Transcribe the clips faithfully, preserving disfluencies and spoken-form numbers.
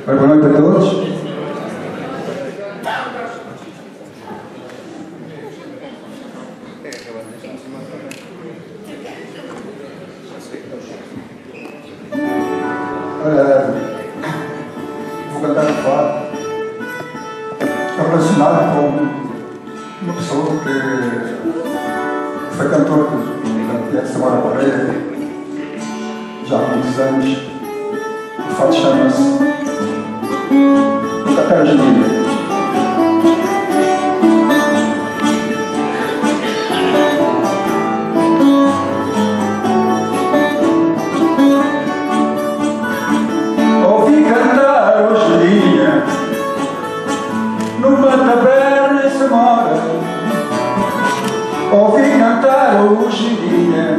Boa noite a todos. Uh, vou cantar um fado relacionado com uma pessoa que foi cantor da Piazza Samora Correia já há muitos anos. O fado chama-se O Cantar Genina. Ouvi cantar o Genina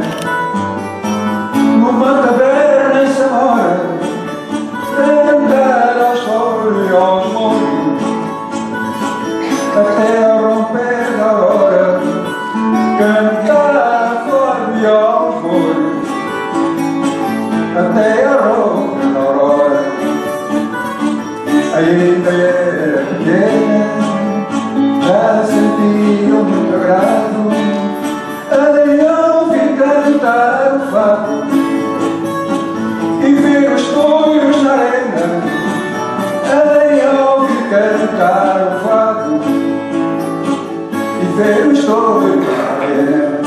numa taberna em Samora, cantar aos folhos e aos molhos, até ao romper da aurora, cantar a folhos e aos molhos, até ao romper da aurora. Ainda era pequena, já sentia muito agrado a ouvir cantar o fado e ver os touros na arena, a ouvir cantar o fado e ver os touros na arena.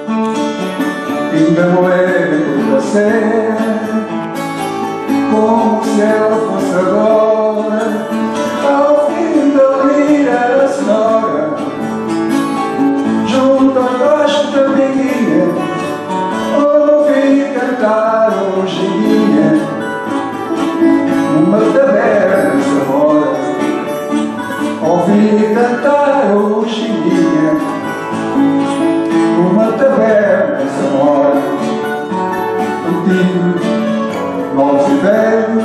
Ainda me lembro da cena como se ela fosse agora, ao fim da lira sonora, junto ao baixo da amiguinha, ouvi cantar o Genina numa taberna em Samora. Ouvi cantar o Genina numa taberna em Samora. Antigo, novos e velhos,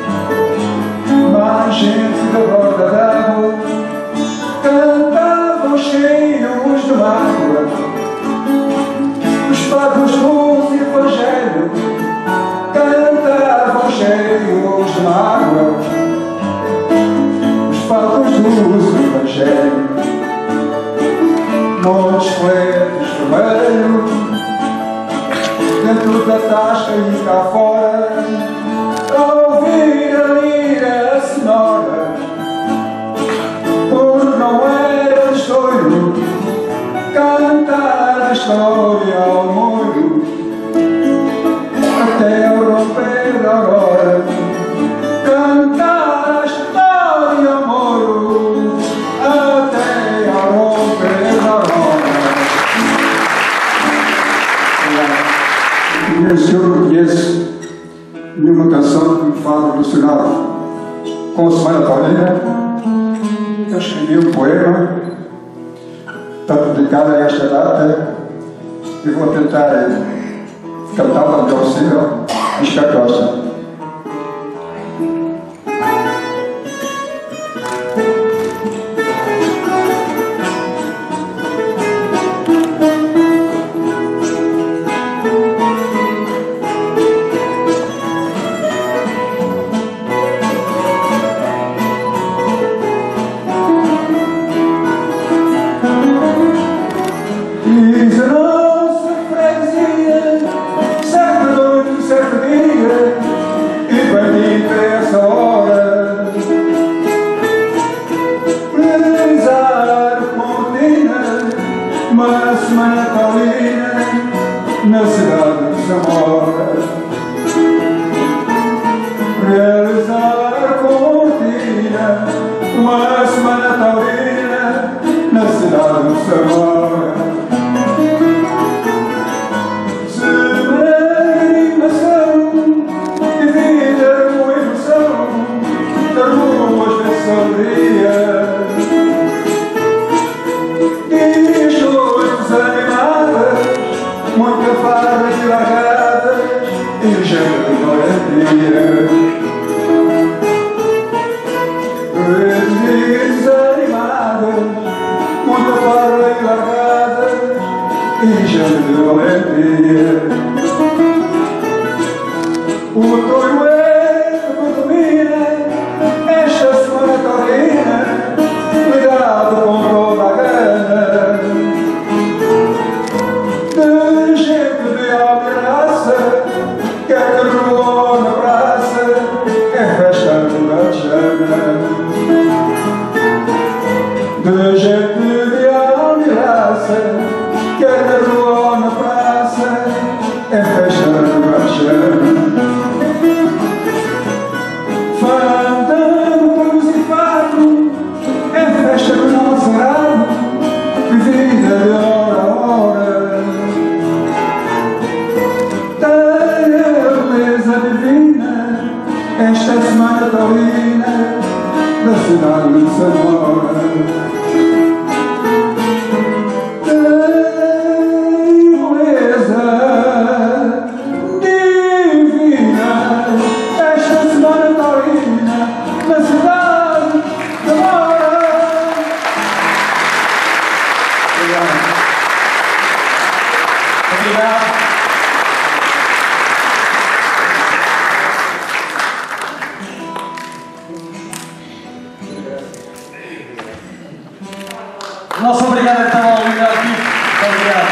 mais gente da borda d'água, cantavam cheios de mágoa os fados do Evangelho, cantavam cheios de mágoa os fados do Evangelho. Montes coletos vermelhos dentro da tasca e cá fora, a ouvir a lira sonora, porque não era estouro cantar a história ao molho, até ao romper da aurora, cantar a história ao molho, até ao romper da aurora. Eu não conheço nenhuma canção que me fala relacionada com a Semana Taurina. Eu escrevi um poema está dedicado a esta data e vou tentar cantar o melhor possível e espero que gostem. Diz a nossa freguesia, certa noite, certo dia, e bendita essa hora, realizar cortina uma semana taurina na cidade de Samora. Realizar cortina uma semana taurina na cidade de Samora. Muita farra e largadas e gente de valentia, desanimadas, muita farra e largadas e gente de valentia. O touro é que domina taurina da cidade de Zamora. Nosso obrigado então ao Miguel Pinto. Obrigado.